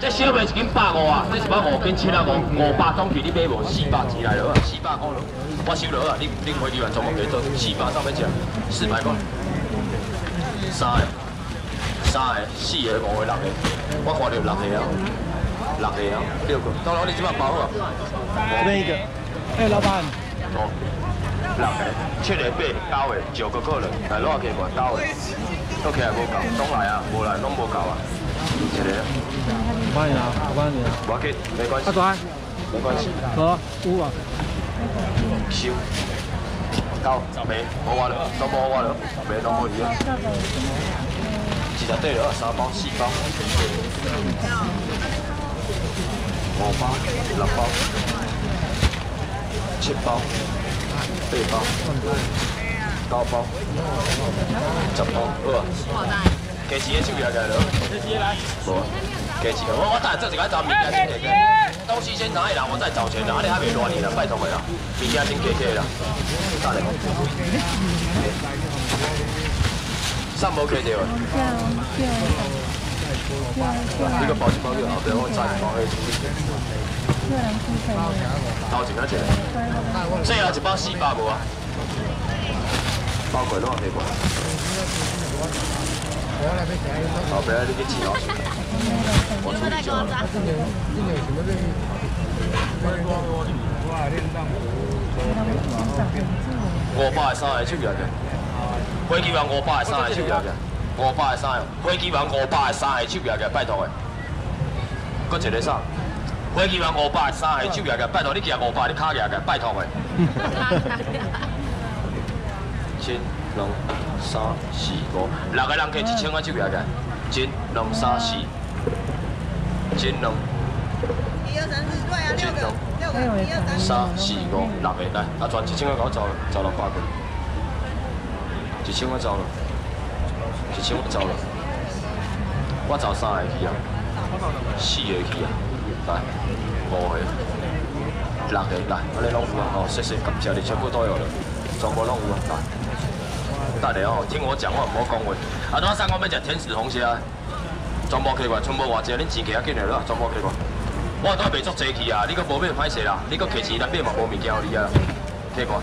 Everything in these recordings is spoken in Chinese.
这小卖一斤150啊，这150斤750，500总去你买无400钱来了，400块了，我收了啊，你飞机员全部给做400上要吃400块，3个、4个、5个、6个，我看到6个啊，6个啊，6个，当然你即摆包好啊， 那个，哎，老板， 哦，6个、7个、8个、9个可能，来偌起偌9个，倒起来无够，拢来啊，无来拢无够啊，1个。 我帮你拿，我帮你拿。 我给，没关系。 阿转， 没关系。 好，5啊。 收。到，没，我完了，都无我了，没都无伊啊。几只对了，3包、4包。5包、6包、7包、8包、9包、10包，好啊。加钱的手摇起来了。无。加钱，我等下做一个找物件先加加。东西先拿一啦，我再找钱啦。啊，你还袂乱你啦，拜托的啦。物件先加加啦。等下。啥无加着？你个包一包去后边，我再包去处理。头前啊一个。这啊一包400无啊？包过拢可以无？后边你去吃好吃，我处理就好了。500的3个手摇嘅，飞机员500的3个手摇嘅，500的3个，飞机员500的3个手摇嘅，拜托嘅。搁一个啥？飞机员500的3个手摇嘅，拜托你举500，你卡举嘅，拜托嘅。1、2、3、4、5，6个人加1000块手摇嘅。1、2、3、4，1、2、1、2、3、4、5、6个，来，阿全1000块给我走600块，1000块走了，1000块走了，我走3个去啊，4个去啊，来，5个，6个，来，安尼拢有啊，哦，谢谢，感谢你，全部都有了，全部拢有啊，来。大家哦，听我讲话，唔好讲话。啊，昨上我要食天使红虾，全部起过，全部偌济，恁钱摕啊紧来啦，全部起过。我都袂足济去啊，你搁无买歹势啦，你搁摕钱来买嘛无物件互你啊，起过。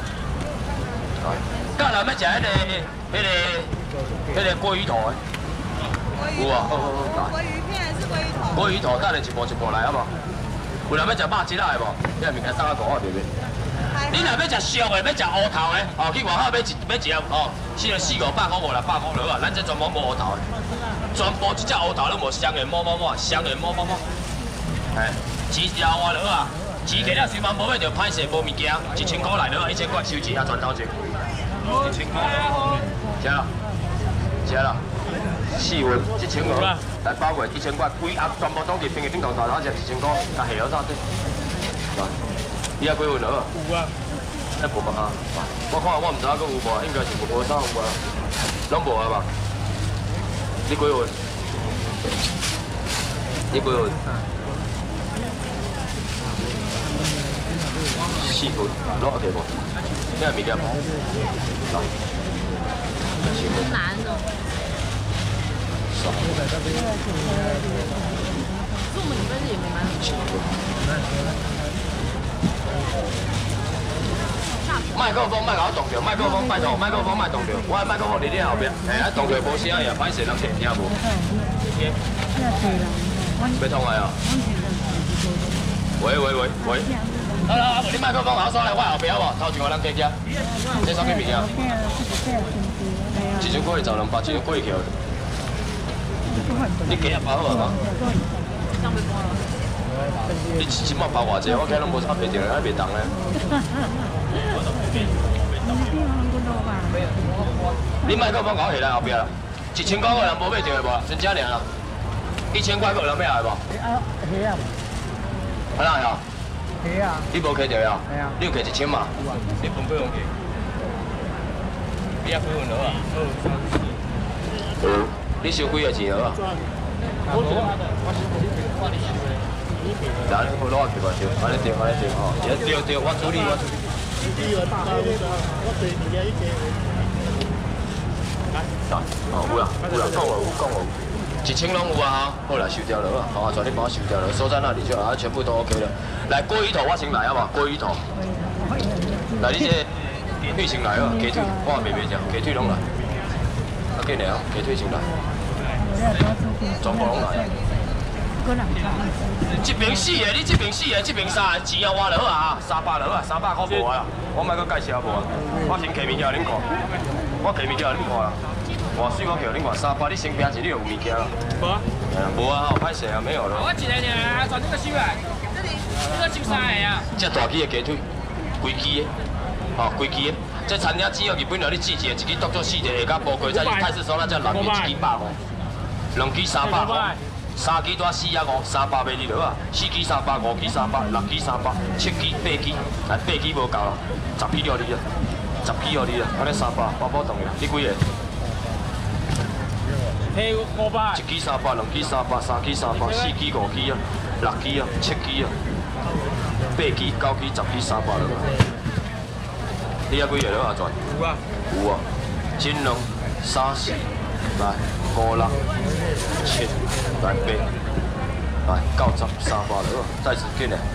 甲人要食迄个鲑鱼头的，有啊，好好好，来。鲑鱼片还是鲑鱼头？鲑鱼头，等下一步一步来好无？有人要食肉质仔的无？你物件送我500袂袂？你若要食俗的，要食乌头的，哦，去外口买一盒，哦，4、500块、500块落啊，咱这全部无乌头的，全部一只乌头拢无香的，抹，香的抹。哎，钱是后我落啊，钱摕了随便无买着歹势无物件，1000块来落啊，1000块收钱啊，全头钱，1000块，吃啦，4份1000块，来包过1000块，规盒全部总计平均头头只1000块，加下了啥子？来。你还几份了？有啊，那无嘛？我看我唔知影佮有无，应该是无啥有无，拢无啊吧？你几份？你几份？4份，攞一條無？呢係物件？來，很難哦。做美分也没蛮好。麦克风，莫甲我动着，麦克风拜托，麦克风莫动着，我的麦克风伫你后边，啊动着无声呀，歹势人听无。要通来啊？喂，好，你麦克风后刷来我后边好无？头前有人加加，这啥物物件？1000块就200，1000块去。你加包好啊？你即摆包偌济？我睇拢无啥袂着，还袂动咧。你麦克风搞起来后壁啦，1000块有人无买着的无？真正尔啦，1000块有人买来无？ 系啊。 啊哪呀？ 系啊。 你无摕着呀？ 系啊。 你有摕1000嘛？你分几份去？你也几份了啊？你收几个钱了啊？咱好攞去吧，对，安尼对吼，对，我处理。哦，有啦，讲我。 1000拢有啊，好啦，收掉了啊，好啊，全力帮我收掉了，收在那里就好，全部都 OK 了。来，鲑鱼头我先来好嘛，鲑鱼头。来，你这鸡腿先来啊，鸡腿我也袂食，鸡腿拢来。啊，紧来啊，鸡腿先来。全部拢来。一边4个，你这边4个，这边3个，钱啊换落啊，300落啊，300块无啊，我莫搁介绍无啊，我先摕物件恁看，我摕物件恁看啦。 偌水我叫恁看300，你身边钱你有物件啦？无啊。无啊，歹势啊，没有了。 我一个尔，全这个收来，这个收3个啊。 这大鸡的鸡腿，规鸡的，哦，规鸡的。这餐厅只要日本料理季节，一支当做4个下加煲过，再去泰式烧那只蓝鱼1支150，2支300块，3支多4啊5，300卖你落啊，4支300，5支300，6支300，7支8支，来8支无够啦，10支要你啊，10支要你啊，安尼300，包包同样，你几个？ 批500，1 支300，2支300，3支300，4支5支啊，6支啊，7支啊，8支、9支、10支300了。你还几个了啊？全？ 有啊。 有啊。金龙、3、4，来5、6、7，来8，来9、10、300了，再次紧嘞。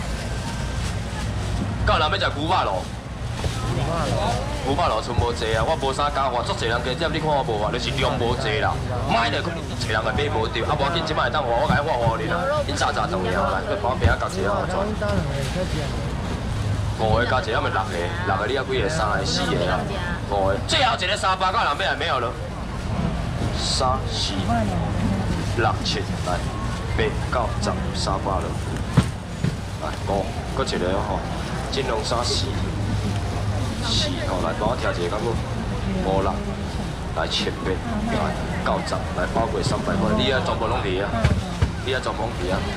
到人要食牛肉咯。 牛肉路剩无济啊，我无啥加换，足济人加点，你看我无换，就是量无济啦。买着，找人来买无着，啊无要紧，即摆会当换，我甲伊换互你啦。恁早重要来，去旁边啊夹一个好转。5个加一个，要咪6个，6个你还几个？3个、4个啊，5个。最后一个300，到人买还没有了。3、4、6、7，来8、9、10、300了。来5，搁一个吼，金龙3、4。 4吼，来帮我调一个，敢无？5、6，来7、8，来9、10，来包过300块，你啊全部拢提啊，你啊全部拢提啊。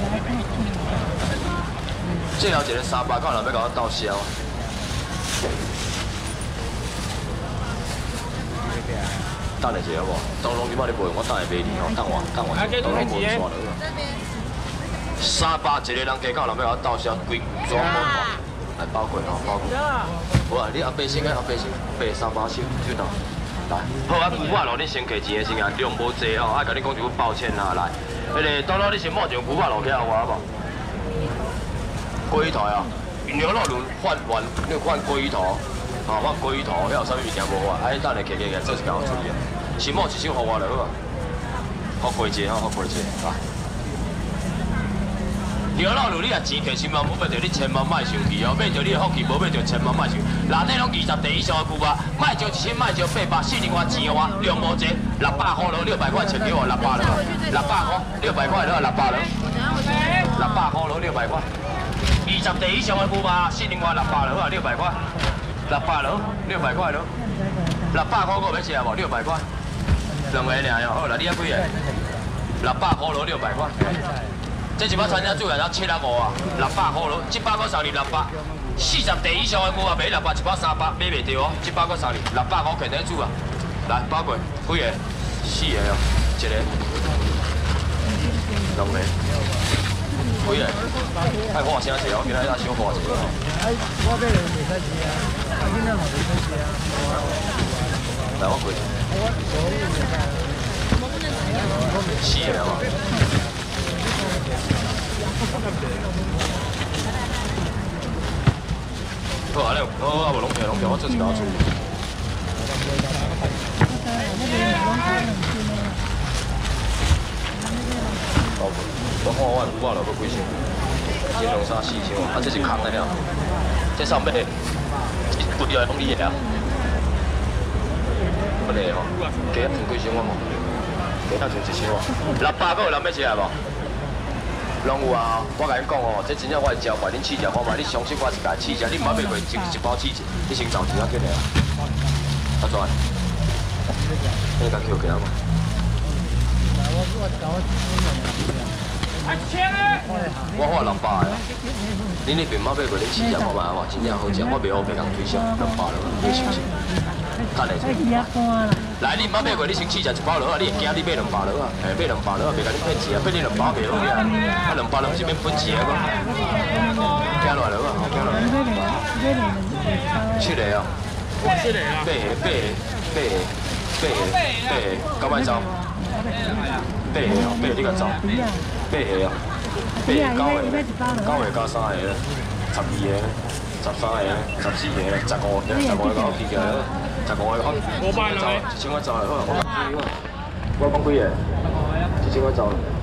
最后一个300，到人要甲我倒销。等下一下好无？东龙即摆咧卖，我等下卖你吼，等我，东龙无刷了。300一个人加到人要甲我倒销，规全部来包过吼，包过。 好啊，你后背先啊，后背先，8、300先，就到。来，好啊，牛肉咯，你先摕一个先啊，量无济吼，爱甲你讲一句抱歉啊，来，迄个多多你先摸一个牛肉落去啊，我好无？鲑鱼头啊，牛肉轮换完，你换鲑鱼头，啊，换鲑鱼头，遐有啥物物件无换？哎，等下加，做一件好处理啊。先摸一手互我就好啊，好过节吼，好过节，来。 牛肉如你啊钱摕10万，要买着你千万莫生气哦，买着你的福气，无买着千万莫生气。内底拢20地以上的牛肉，莫招1000，莫招800，四零外钱的话量无济，600块了，600块钱给我600了，600块，600块了，600了，600块了，600块。20地以上的牛肉，四零外600了，600块，600了，600块了，600块我要吃无？600块，2个尔哟，好啦，你还几个？600块了，600块。 这一摆餐厅做来才705啊，600块咯，700块送你600，40地以上的牛啊卖600，一包300买袂着哦，700块送你600块肯定煮啊，来包过几个？4个哦，一个，2个，几个？爱换啥子哦？今仔要小换一个哦。 哎，我这个袂使吃啊，啊，今仔嘛袂使吃啊。 来，我过。4个嘛。 好啊，好啊，无拢平，我做一家做。我看我牛肉落要几钱？金龙3、4千啊，这是空的了。这上尾不要拢你的啊。不嘞吼，加存几千我无？加存1000我。600个有人要吃来无？ 拢有啊！我甲你讲哦，这真正我会招牌，恁试者看卖，你相信我是甲试者，你唔好买过一包试者，你先找钱啊，紧来啊！阿转，你甲 Q 给他嘛？我花600个，恁那边唔好买过恁试者看卖啊！真正好食，我袂好白人推销，600了，你信不信？等下先。来，你唔好买过，你先试者一包落啊！你会惊你买200落啊？哎，买200落啊，袂甲你骗钱啊！骗你200袂落去啊！啊，200落是免分钱啊！惊落来落啊！惊落来。7个哦。8个，9摆走。 8個哦，8個你個走，8個啊，8個9個，9個加3個，12個，13個，14個，15個，15個搞幾個？15個搞，1000個走，1000個走，我講幾個？1000個走。